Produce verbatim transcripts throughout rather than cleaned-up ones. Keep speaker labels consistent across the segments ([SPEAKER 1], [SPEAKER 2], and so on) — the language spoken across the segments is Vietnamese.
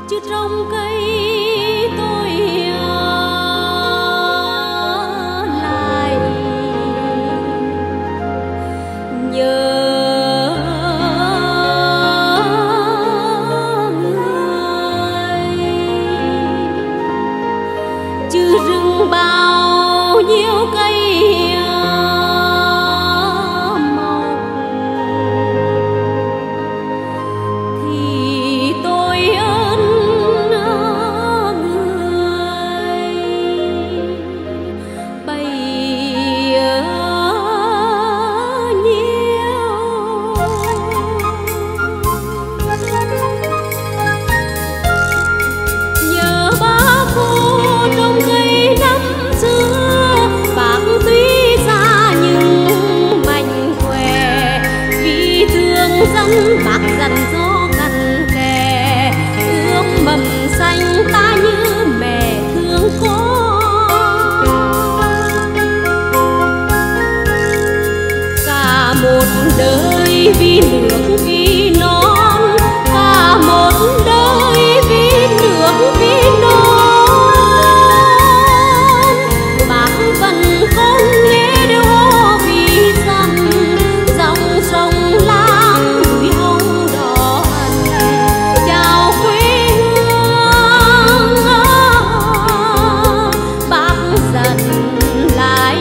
[SPEAKER 1] chứ trong cây tôi lại nhớ người, chứ rừng bao nhiêu cây bác dặn dò cằn kè, ươm mầm xanh ta như mẹ thương con. Cả một đời vì nước vì non, cả một đời vì nước vì non, bác vẫn con nghe đều hò vì dân dòng sông Lam núi hồng đỏ hằn chào quê hương. Bác dặn lại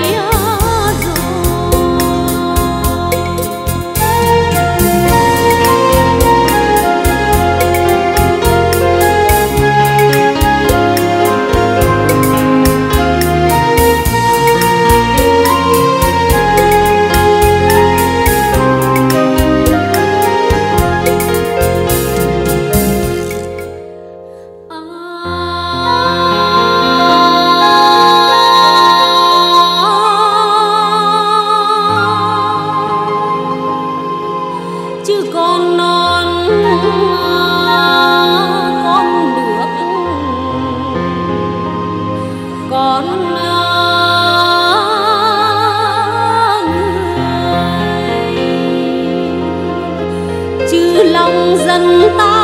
[SPEAKER 1] chứ con non con nước con người, chứ lòng dân ta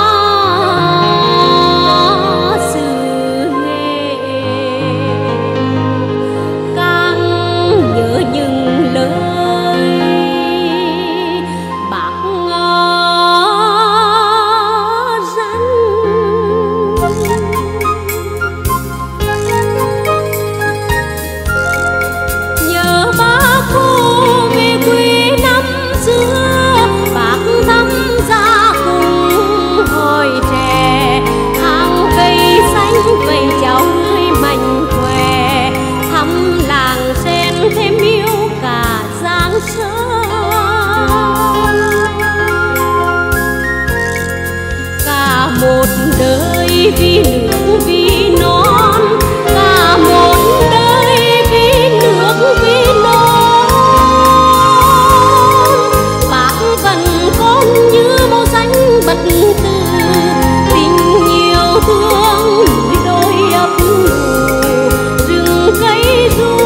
[SPEAKER 1] sự nghề càng nhớ những lời bác dặn. Nhớ bác Hồ về quê năm xưa, bác thăm gia cùng hồi trẻ, hàng cây xanh vầy chào người mạnh khỏe, thăm làng sen thêm yêu cả Giang Sơn. Cả một đời vì nước vì non, cả một đời vì nước vì non, bác vẫn còn như màu xanh bật từ tình yêu thương núi đồi ấp nụ rừng cây ru.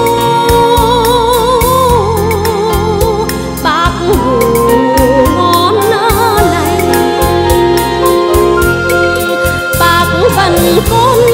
[SPEAKER 1] Bác ngủ ngon lành, bác vẫn còn